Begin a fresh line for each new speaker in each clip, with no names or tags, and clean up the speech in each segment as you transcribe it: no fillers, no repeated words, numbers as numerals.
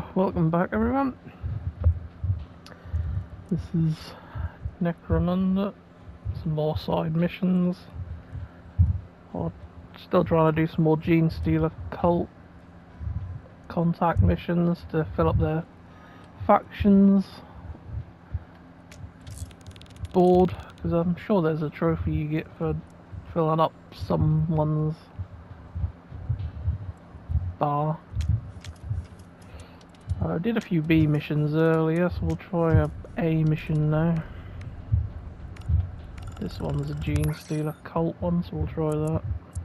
welcome back everyone. This is Necromunda. Some more side missions. I'm still trying to do some more Genestealer cult contact missions to fill up their factions board, because I'm sure there's a trophy you get for filling up someone's bar. I did a few B missions earlier, so we'll try a A mission now. This one's a Genestealer cult one, so we'll try that.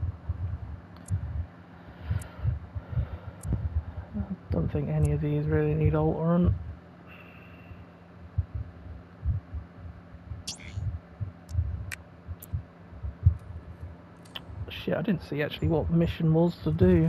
I don't think any of these really need altering. Shit, I didn't see actually what the mission was to do.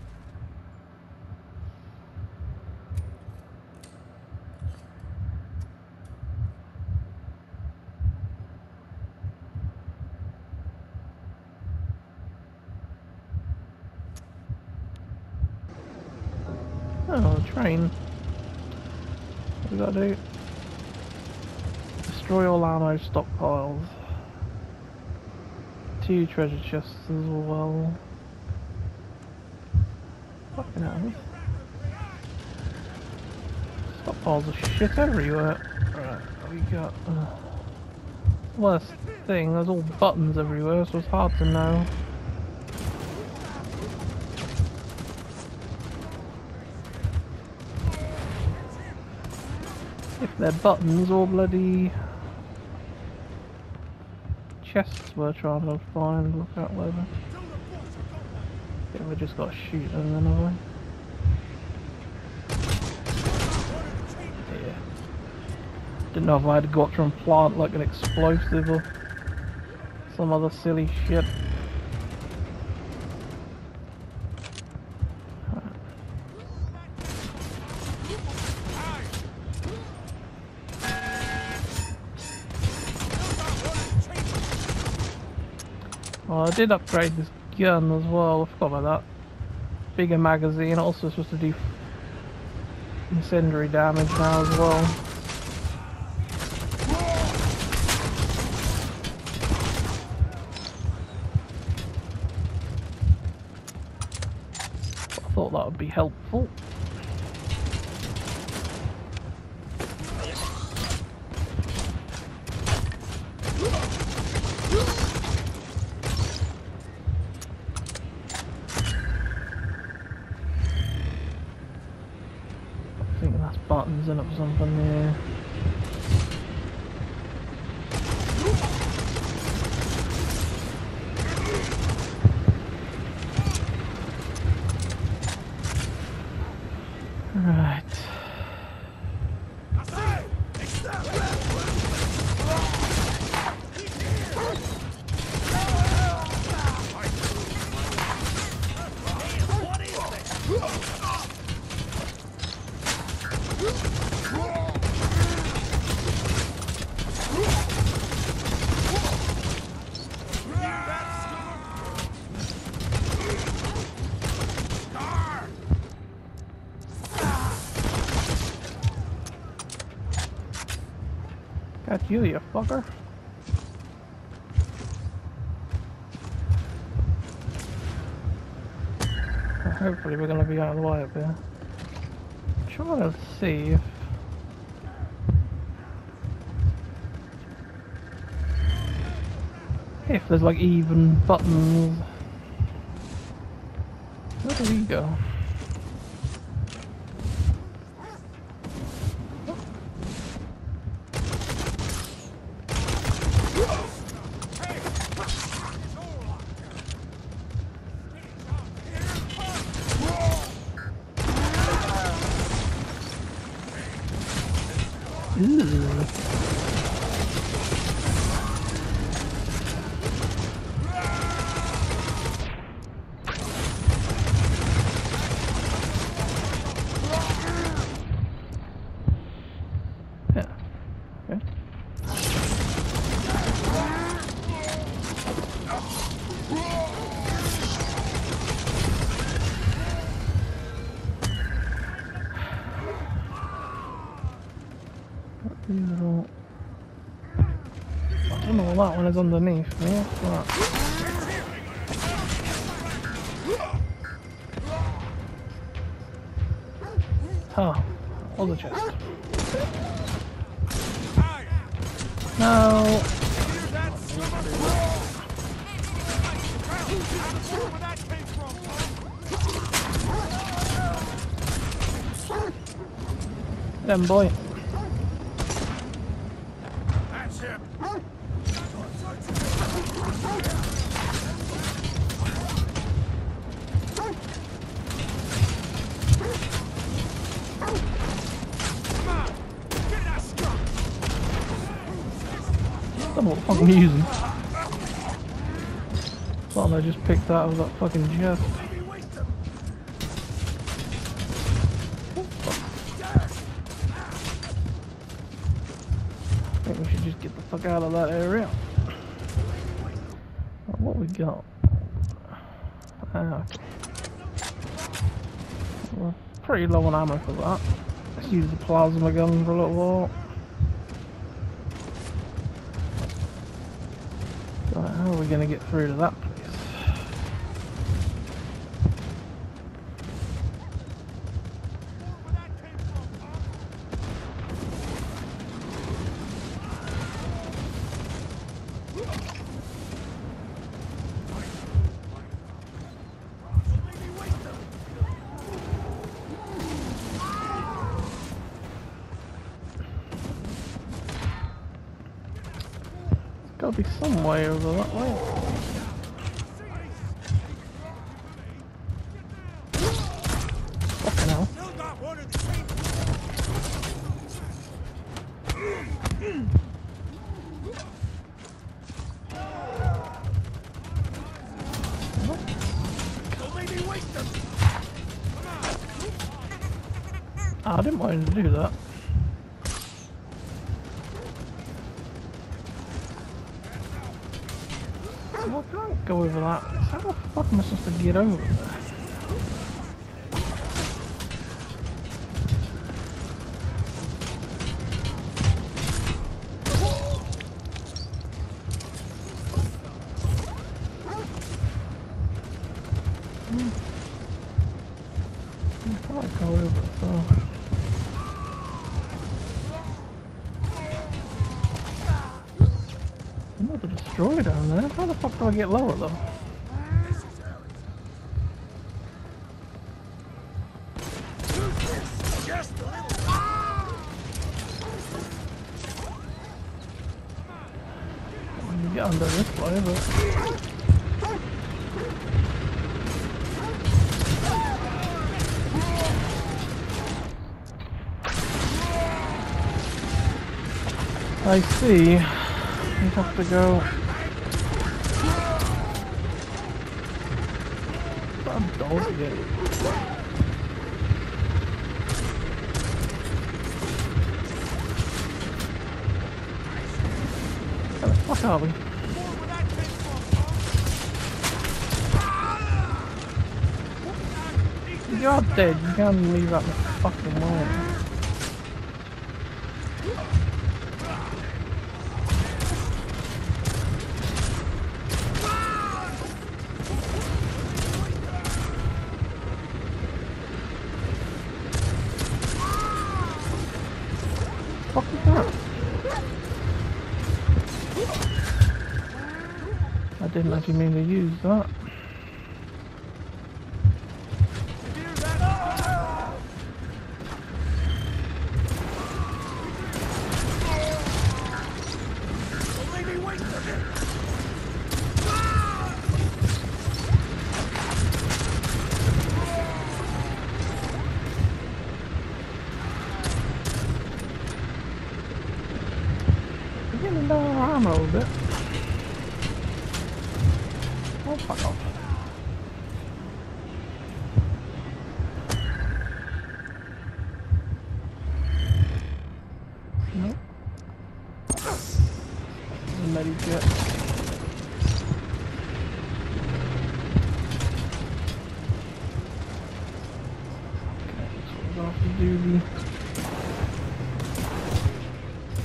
Oh, a train. What do we gotta do? Destroy all ammo stockpiles. 2 treasure chests as well. Fucking hell. Stockpiles of shit everywhere. Right, we got... worst thing, there's all buttons everywhere, so it's hard to know. If they're buttons or bloody chests we're trying to find, look out later. Yeah, we just got to shoot them then, have we? Yeah. Didn't know if I had to go up to and plant like an explosive or some other silly shit. Oh, I did upgrade this gun as well, I forgot about that. Bigger magazine, also supposed to do incendiary damage now as well. I thought that would be helpful. I think that's buttons in it or something, yeah. Right. Got you, you fucker. Hopefully we're gonna be out of the way up here. I'm trying to see if there's like even buttons. Where do we go? Ew. Yeah. Okay. These are all... I don't know what that one is underneath me. What's that? Oh, all the chest. No. Them boy.
That's him.
I don't know what the fuck I'm using. Something I just picked out of that fucking chest. I think we should just get the fuck out of that area. What we got? We're pretty low on ammo for that. Let's use the plasma gun for a little while. Right, how are we going to get through to that place? Gotta be some way over that way. Fucking hell. I didn't want him to do that. Well, I can't go over that. How the fuck am I supposed to get over there? I can't go over it, so... Another destroyer down there. How the fuck do I get lower though? You get under this way, but... I see. You have to go... That dog again. Where the fuck are we? You're dead, you can't leave that in the fucking way. What the fuck is that? I didn't actually mean to use that. Getting down our ammo a bit. Oh, fuck off. Nope. Medikit. Okay, so we're gonna have to do the...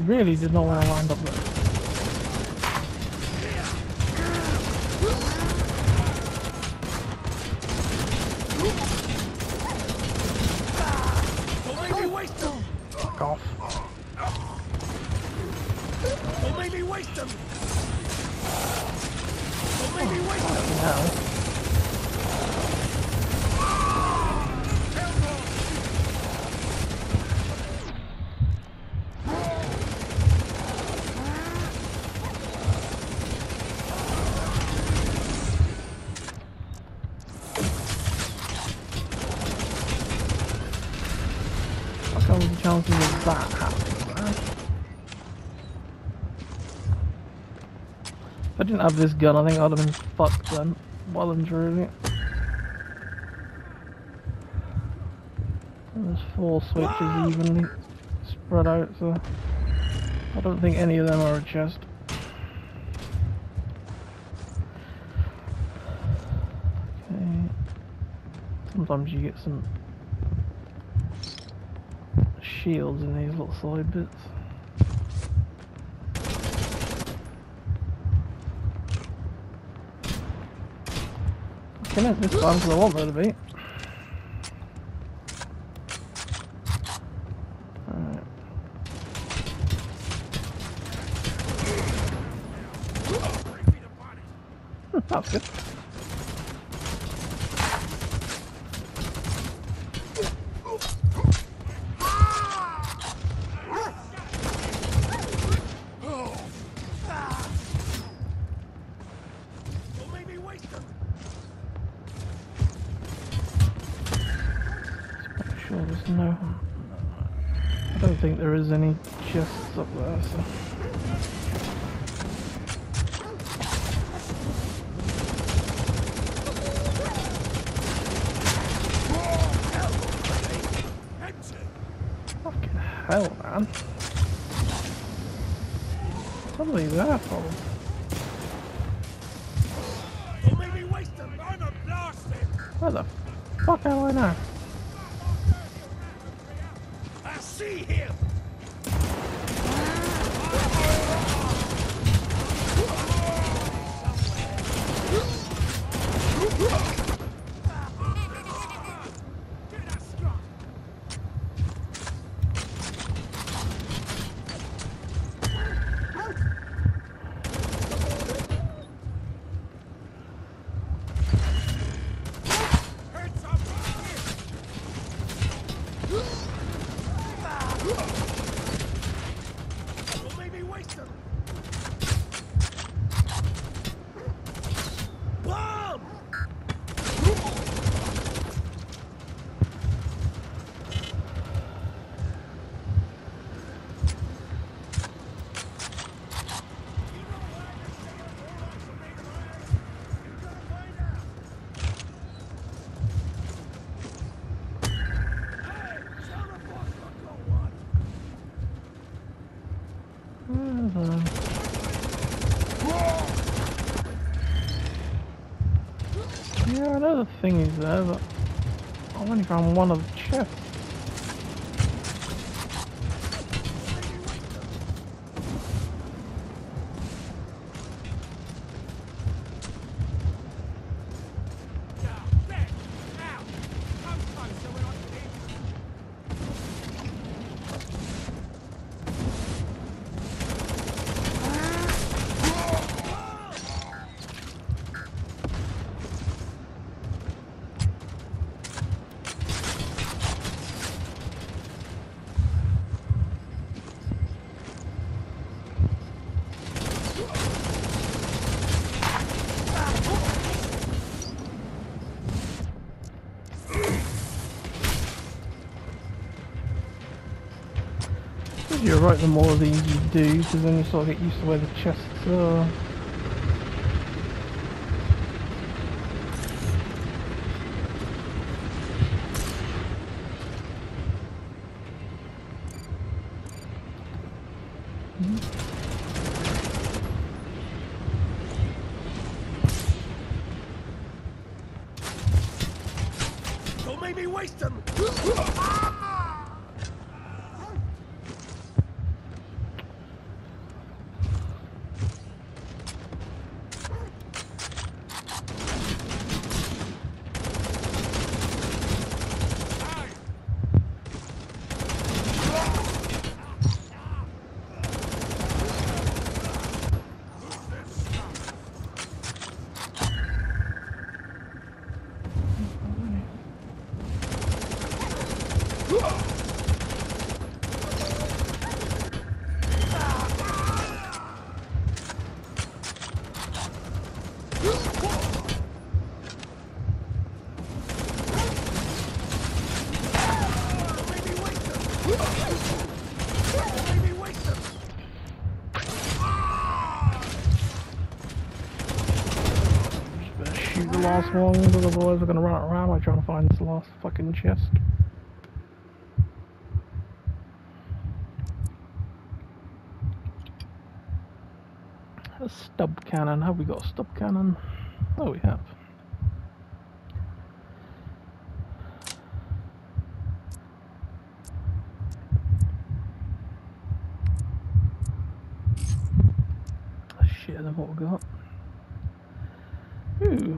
really did not want to land up there. Fuck off.
Don't make me waste them! Don't make me waste them!
Now. What are the chances of that happening, man? If I didn't have this gun, I think I'd have been fucked then. Well and truly. There's 4 switches evenly spread out, so I don't think any of them are a chest. Okay. Sometimes you get some shields in these little side bits. Can it this time because I want there to be. Alright. That's good.
Don't make me waste them!
Sure, there's no. I don't think there is any chests up there, so. Fucking hell, man. What are these there for?
Don't make me waste them! I'm a blasted!
Where the fuck am I now?
I see him! Get that struck! Heads up! Don't make me waste them! Bomb!
Yeah, I know the thing is there, but I've only found one of the chests. You're right, the more of these you do, because then you sort of get used to where the chests are.
Don't make me waste them!
Shoot the last one, because otherwise we're gonna run around by trying to find this last fucking chest. A stub cannon. Have we got a stub cannon? Oh, we have. Shit, then what we got? Ooh.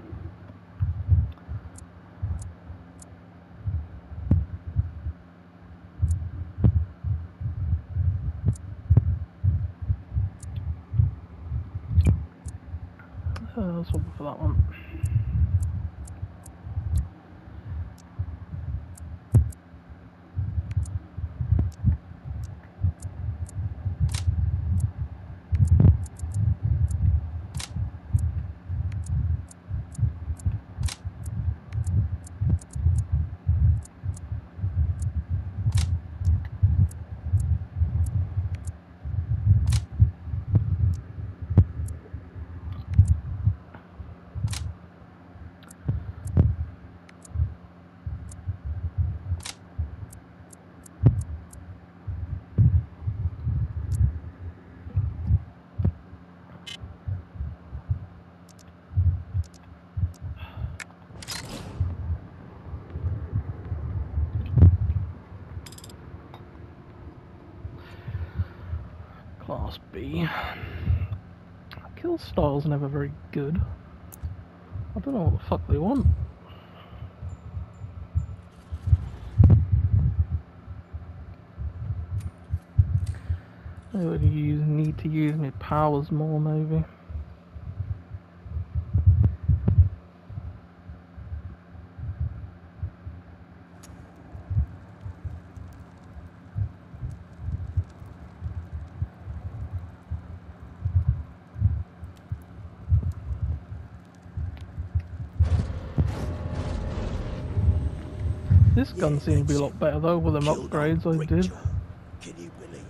Let's hope for that one. Class B. Kill style's never very good. I don't know what the fuck they want. I would need to use my powers more, maybe. This gun seems to be a lot better though with them upgrades I did.
Can you believe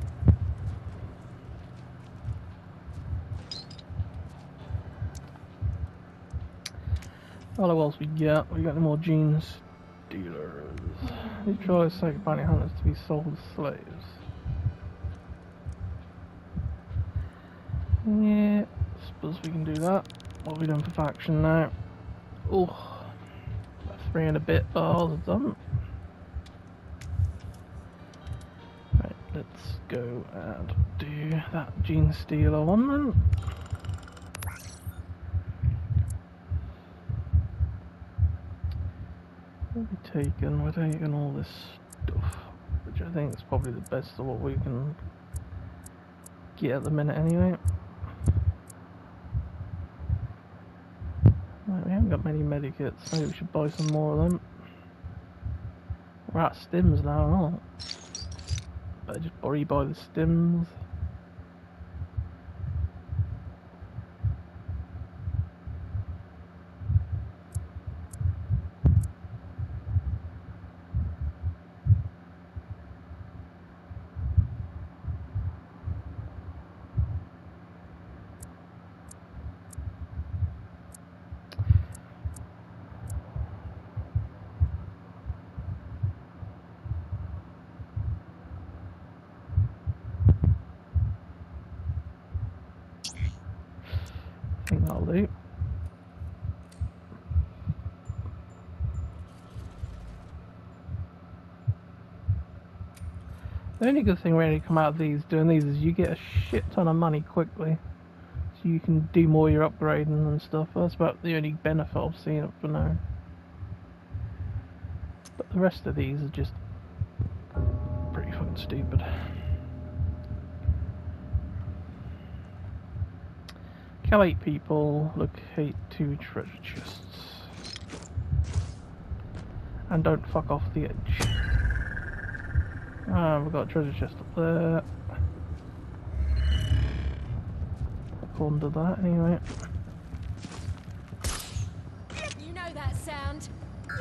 What else we got? We got any more gene stealers. You try to take bounty hunters to be sold as slaves. Yeah, suppose we can do that. What are we doing for faction now? Oh. 3 and a bit bars done. Right, let's go and do that gene stealer one then. We're taking all this stuff, which I think is probably the best of what we can get at the minute anyway. Right, we haven't got many medikits, maybe we should buy some more of them. We're at stims now, aren't we? Better just rebuy the stims. I think that'll do. The only good thing really come out of doing these is you get a shit ton of money quickly. So you can do more of your upgrading and stuff. That's about the only benefit I've seen up for now. But the rest of these are just pretty fucking stupid. Kill 8 people, locate 2 treasure chests. And don't fuck off the edge. Ah, we've got a treasure chest up there. According to that, anyway.
You know that sound.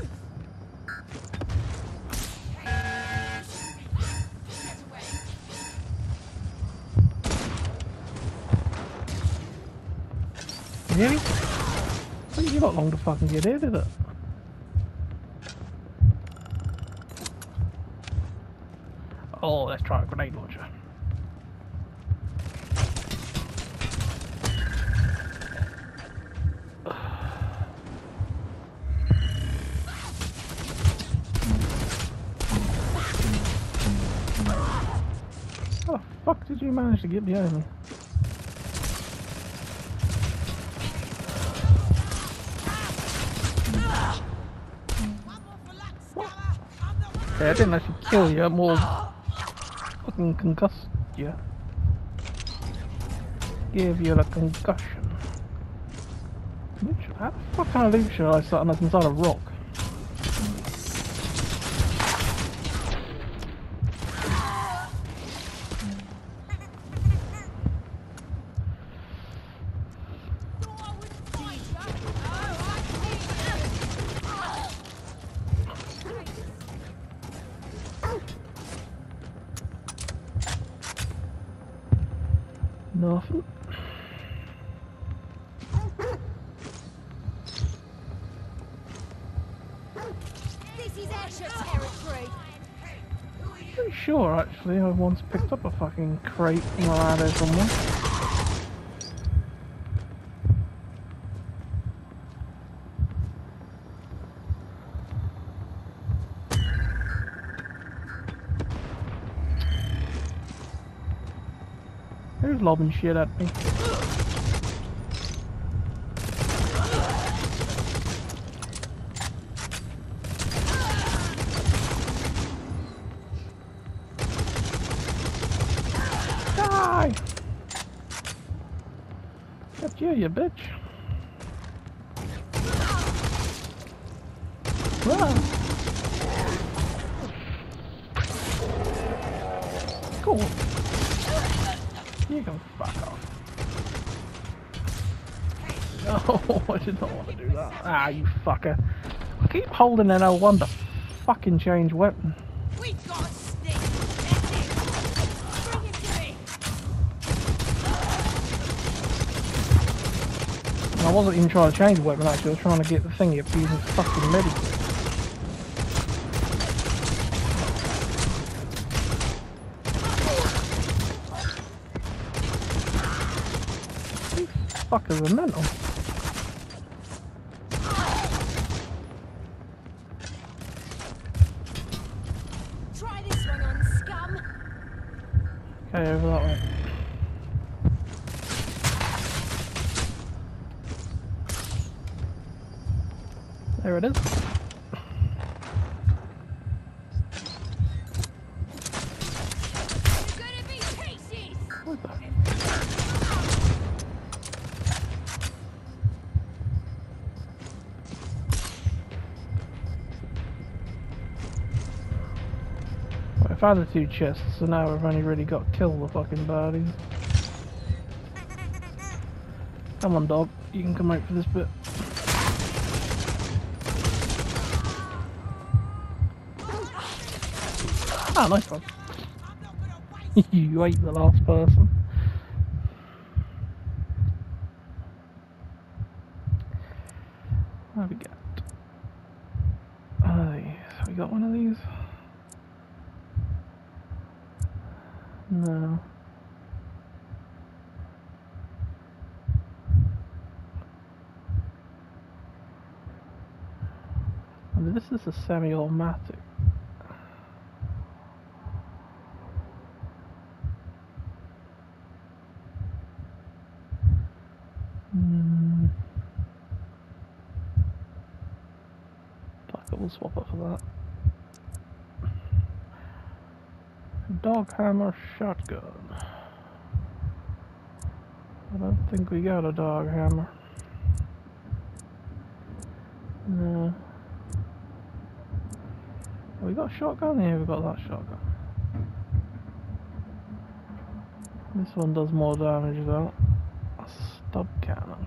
Really? Well, you got long to fucking get here, did it? Oh, let's try a grenade launcher. How the fuck did you manage to get behind me? Yeah, I didn't actually kill you, I'm more fucking concussed you. Give you a concussion. How the fuck kind of loot should I start inside a rock? Nothing.
This is airship territory.
Pretty sure actually I once picked up a fucking crate from around here somewhere. Who's lobbing shit at me? Die! Got you bitch. Ah. Cool. You can fuck off. No, I did not want to do that. Ah, you fucker. I keep holding an L1 to fucking change weapon.
We got a stick. That's it. Bring it to me.
And I wasn't even trying to change weapon actually, I was trying to get the thingy up using fucking medical. Fuckers are mental.
Try this one on, scum.
Okay, over that way. There it is.
You're gonna be pieces.
What the? I found the two chests, so now we've only really got to kill the fucking baddies. Come on, dog. You can come out for this bit. Ah, nice one. You ate the last person. What have we got? We got one of these? No. And this is a semi-automatic. We'll swap it for that. Dog hammer shotgun. I don't think we got a dog hammer. No. We got a shotgun? Yeah, we got that shotgun. This one does more damage though. A stub cannon.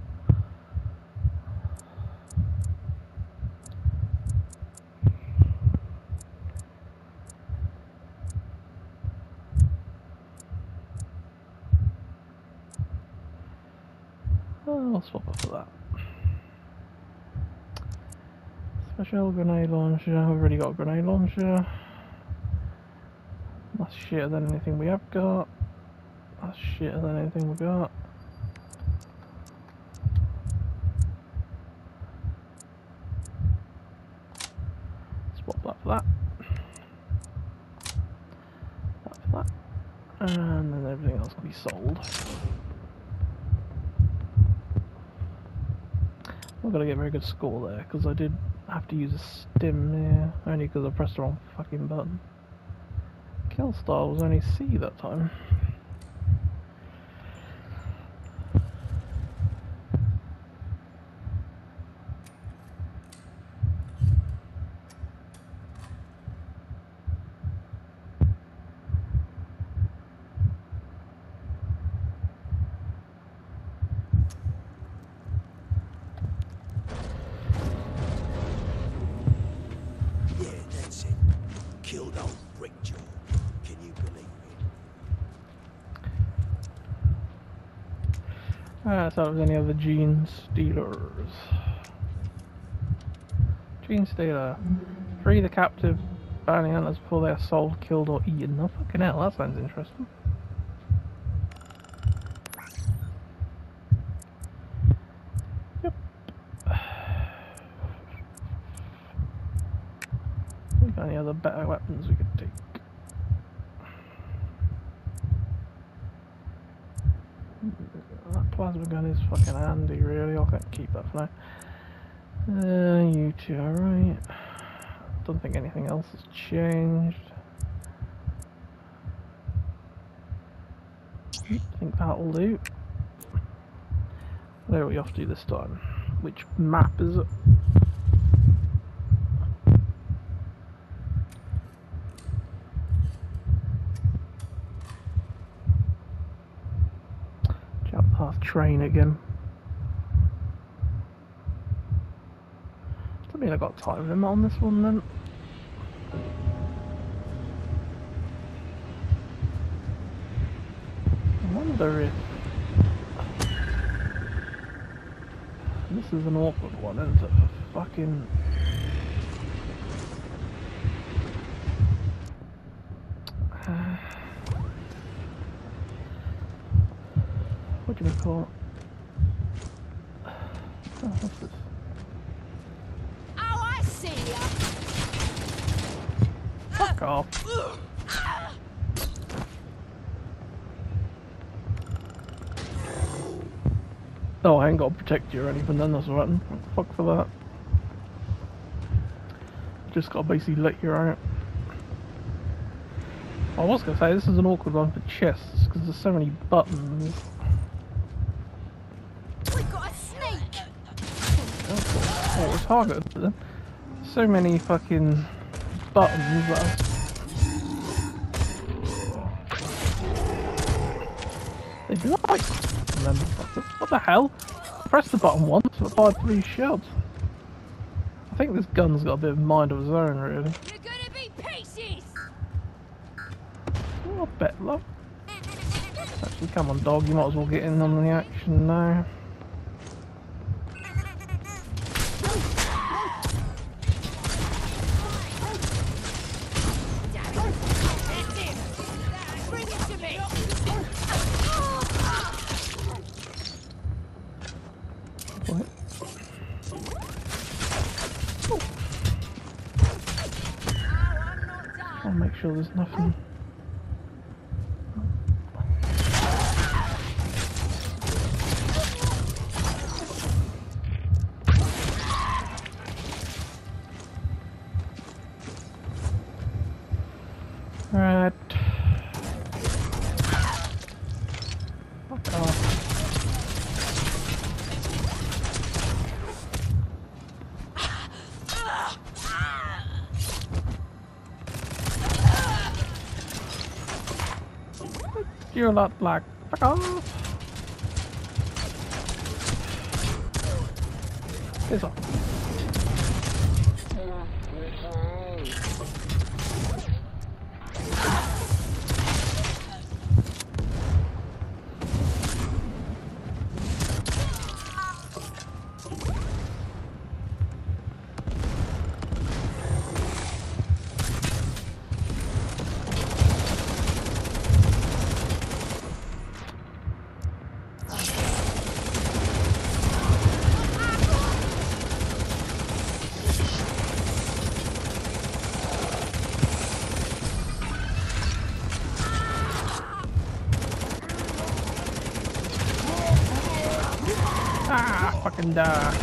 Oh, I'll swap up for that. Special grenade launcher. We've already got a grenade launcher. That's shitter than anything we have got. That's shitter than anything we got. Swap that for that. That for that. And then everything else can be sold. I'm not gonna get a very good score there because I did have to use a stim there, only because I pressed the wrong fucking button. Kill style was only C that time.
Killed old Brickjaw. Can you believe it?
Alright, so if there's any other gene stealers. Gene stealer. Free the captive bounty hunters before they are sold, killed, or eaten. Oh fucking hell, that sounds interesting. Yep. Got any other better weapons we could take? That plasma gun is fucking handy, really. I can't keep that for now. You two, alright. Don't think anything else has changed. I think that'll do. I know what you have to do this time. Which map is it? Jump past train again. Doesn't mean I got time limit on this one then. I wonder if this is an awkward one, isn't it? Fucking what do you call it? Oh, what's this?
Oh, I see ya.
Fuck off. Oh, I ain't got to protect you or anything then, that's alright. Fuck for that. Just gotta basically let you out. I was gonna say, this is an awkward one for chests, because there's so many buttons.
We've got a snake.
Oh, it's targeted then. So many fucking buttons that they do like. And then, what the hell? Press the button once, it fired 3 shots. I think this gun's got a bit of mind of its own, really.
You're gonna be pieces.
Oh, bet love. Actually, come on, dog, you might as well get in on the action now.
That's it. Bring it to me.
What?
I'm not done.
I'll make sure there's nothing. Right. Fuck off. You're not black. Fuck off. Piss off. Ah, fucking die.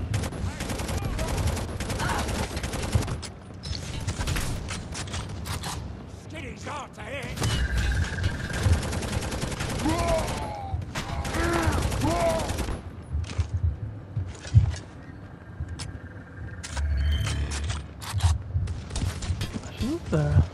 Kitty's hard to hit.
Who's there?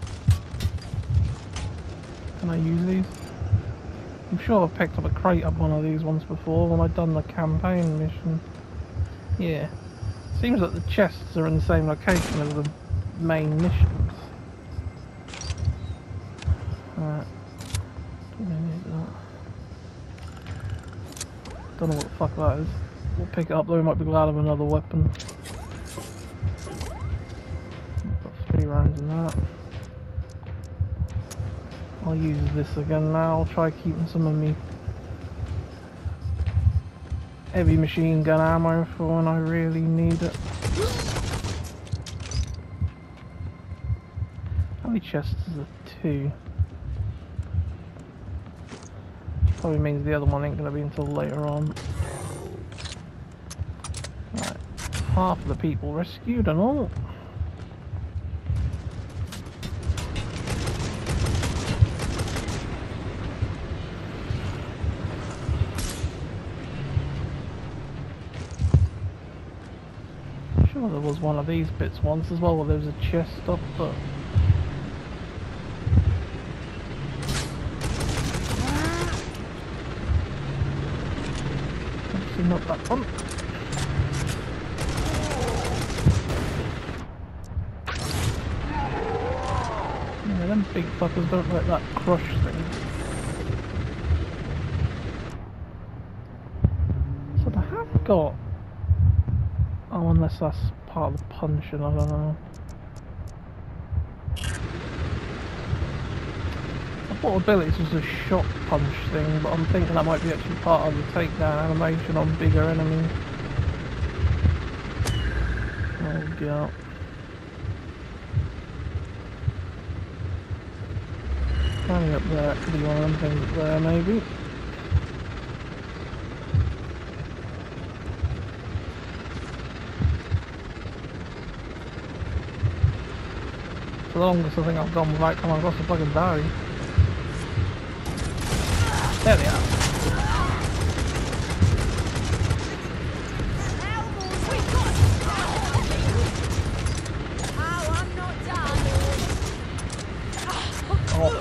Can I use these? I'm sure I've picked up a crate up one of these ones before when I've done the campaign mission. Yeah. Seems like the chests are in the same location as the main missions. Alright. Don't know what the fuck that is. We'll pick it up though, we might be glad of another weapon. Got 3 rounds in that. I'll use this again now. I'll try keeping some of me heavy machine gun ammo for when I really need it. How many chests is there? 2. Probably means the other one ain't gonna be until later on. Right. Half of the people rescued and all. Sure there was one of these bits once as well where there was a chest up, but obviously not that one. Yeah, them big fuckers don't like that crush thing. So I have got... Oh, unless that's part of the punching, I don't know. I thought abilities was a shock punch thing, but I'm thinking that might be actually part of the takedown animation on bigger enemies. Oh god. Standing up there, could be one of them things up there maybe. The longest I think I've gone without coming across a fucking diary. There they are.
Oh, I'm not done.
Oh.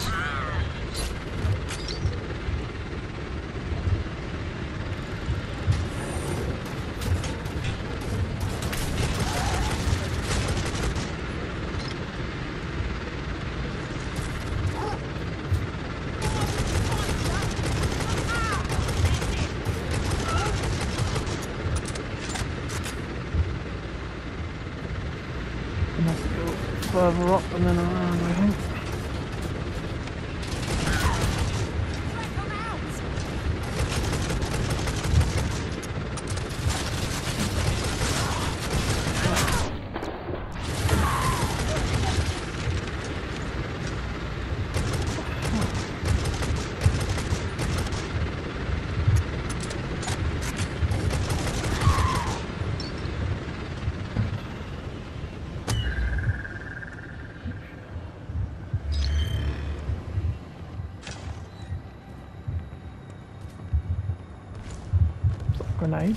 Gonna have to go further up and then around, I think. Grenade.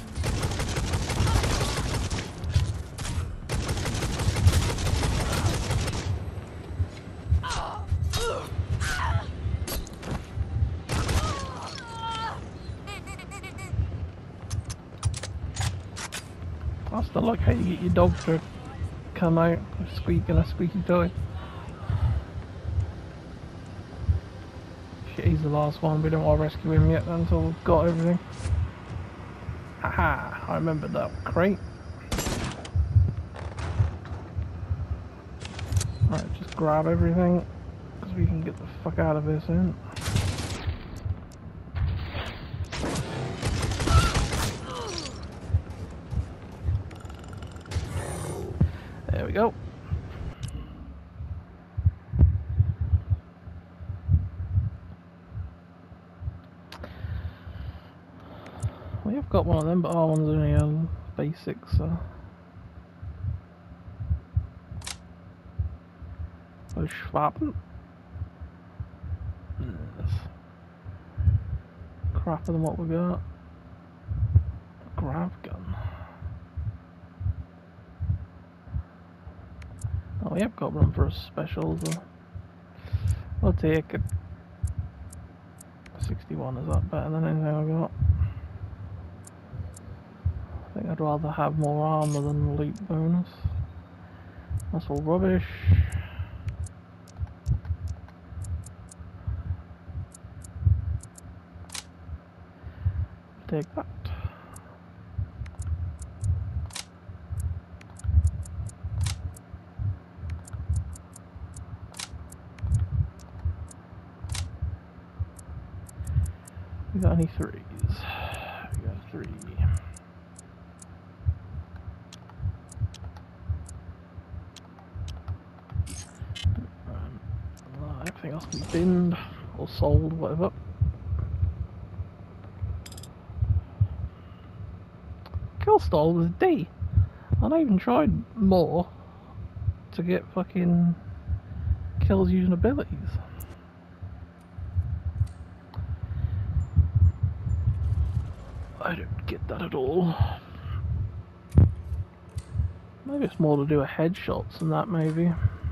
don't like how you get your dog to come out squeaking a squeaky toy. Shit, he's the last one. We don't want to rescue him yet until we've got everything. Haha, I remembered that crate. Right, just grab everything because we can get the fuck out of here soon. There we go. We have got one of them, but our one's only basic, so. Oh, Schwaben. Yes. Crappier than what we got. Grav gun. Oh, we have got room for a special, so we'll take it. 61, is that better than anything I've got? I think I'd rather have more armor than loot bonus. That's all rubbish. Take that. We got any threes? We got 3. Everything else can be binned or sold, whatever. Kill stall was D. And I even tried more to get fucking kills using abilities. I don't get that at all. Maybe it's more to do with headshots than that, maybe.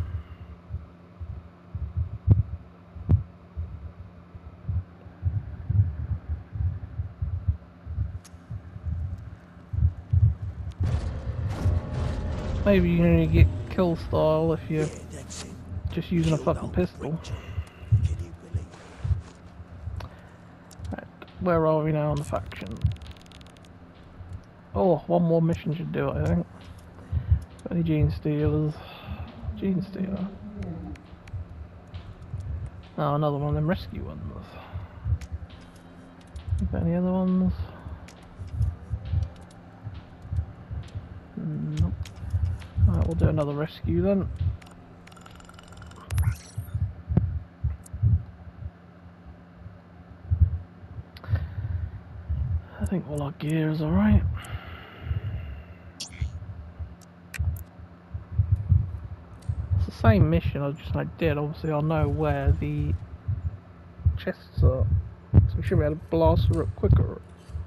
Maybe you only get kill style if you're just using a fucking pistol. Right, where are we now on the faction? Oh, one more mission should do it, I think. Got any Gene Stealers? Gene Stealer. Oh, another one of them rescue ones. Got any other ones? Nope. Alright, we'll do another rescue then. I think all our gear is alright. It's the same mission I did. Obviously I'll know where the chests are. So we should be able to blast her up quicker.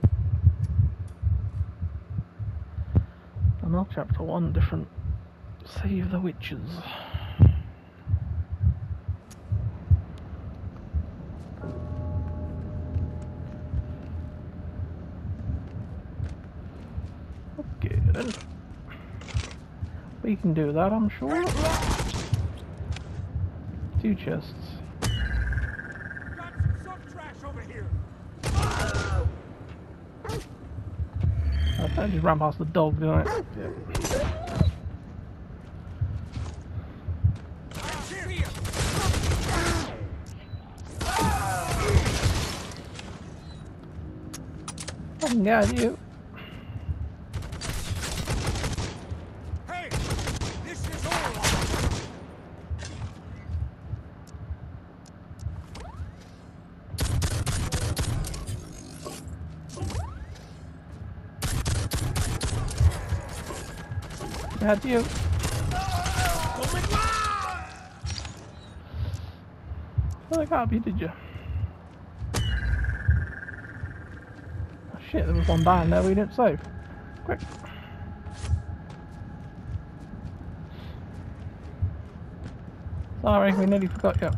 And now chapter 1, different Save the Witches. Okay then. We can do that, I'm sure. 2 chests.
Got some trash over here.
I just ran past the dog, didn't I? Yeah. I can get you.
Hey, this is all.
Got you. Well, I got you, did you? Oh, shit, there was one down there we didn't save. Quick. Sorry, we nearly forgot you.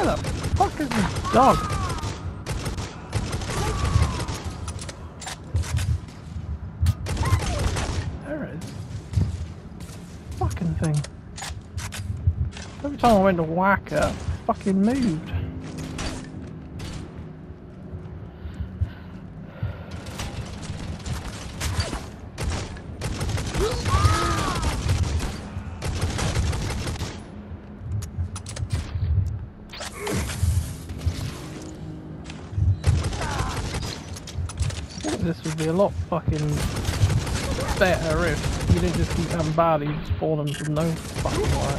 Where the fuck is this dog? There it is. Fucking thing. Every time I went to whack it, it fucking moved. This would be a lot fucking better if you didn't just keep having baddies spawning from no fucking light.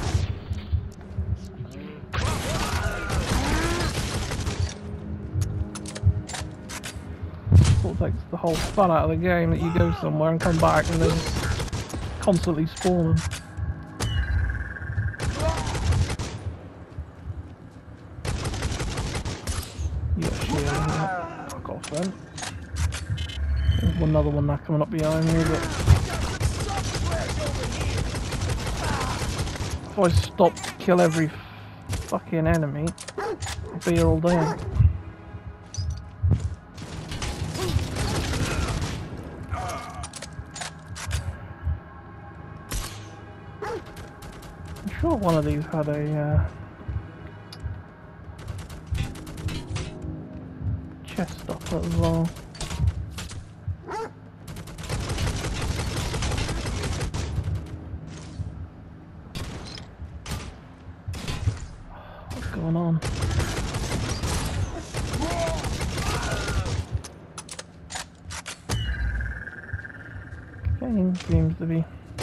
Sort of takes the whole fun out of the game that you go somewhere and come back and they're just constantly spawning. You got a shield, yeah. Fuck off then. There's another one now coming up behind me, but if I stop to kill every fucking enemy, I'll be here all day. I'm sure one of these had a chest up as well. What's going on? Game seems to be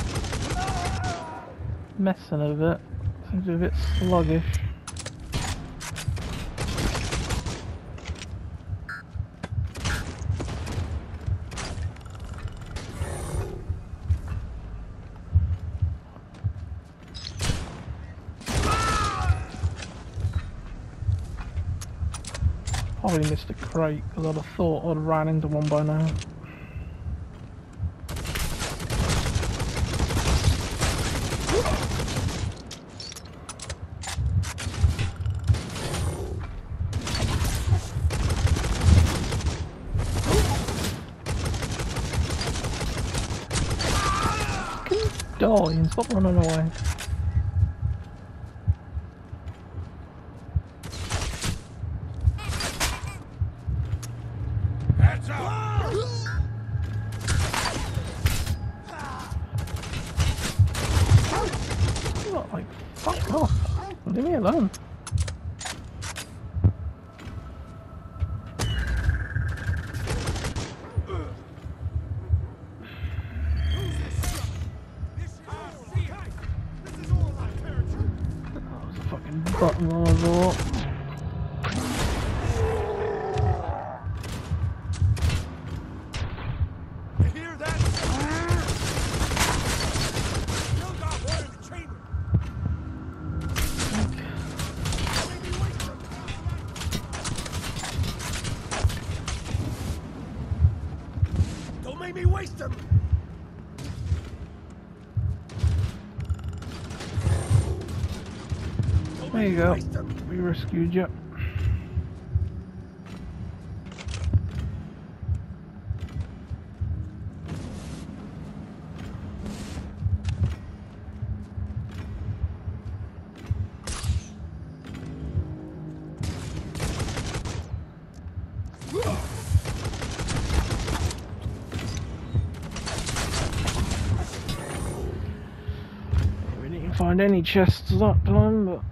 messing a bit. Seems to be a bit sluggish. Probably missed a crate because I'd have thought I'd ran into one by now. Die and stop running away.
Heads up!
What, like, fuck off. Leave me alone. Button on the door.
You hear that? Still got one in the chamber. Don't make me waste them.
There you go. We rescued you. We didn't find any chests that time, but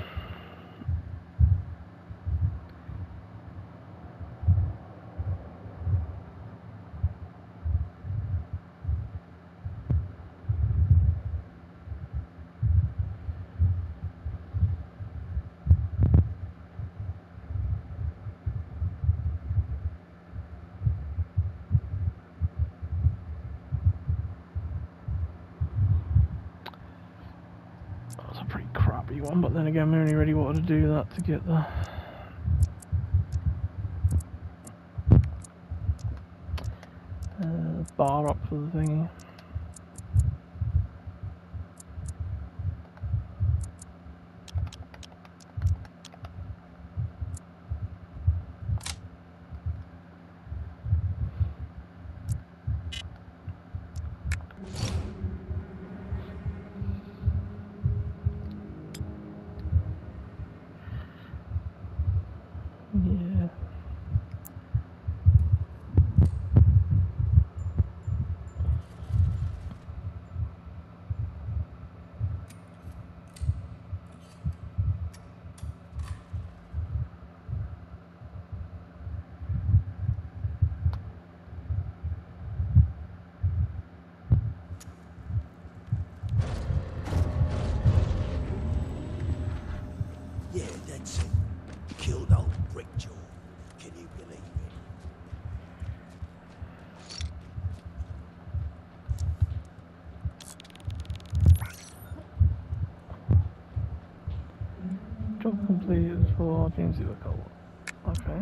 that was a pretty crappy one, but then again we only really wanted to do that to get the bar up for the thingy. Yeah.
Yeah, that's it. Killed old Brickjaw. Can you believe it?
Job completed for James Zero Cult. Okay.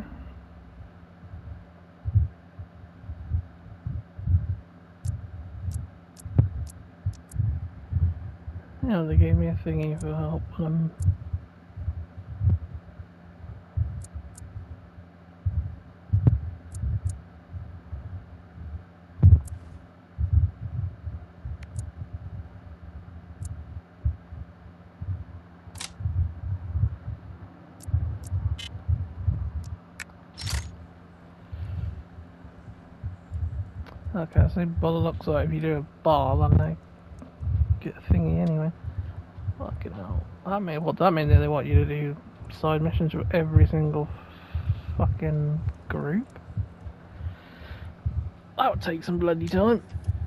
Yeah, they gave me a thingy for helping them. Okay, so by the looks of it, if you do a bar, then they get a thingy anyway. Fucking hell. That mean, what that mean? They want you to do side missions with every single fucking group? That would take some bloody time.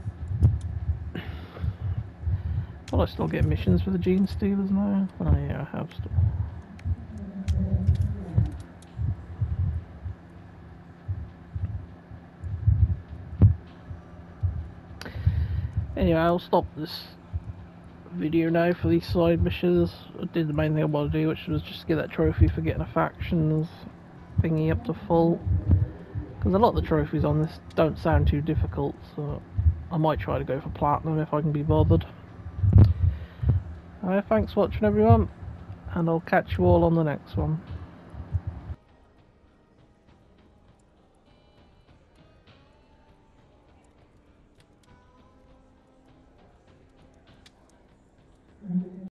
Will I still get missions for the Gene Stealers now? Oh yeah, I have still. Anyway, I'll stop this video now for these side missions. I did the main thing I wanted to do, which was just get that trophy for getting a factions thingy up to full. Because a lot of the trophies on this don't sound too difficult, so I might try to go for platinum if I can be bothered. Alright, thanks for watching everyone, and I'll catch you all on the next one.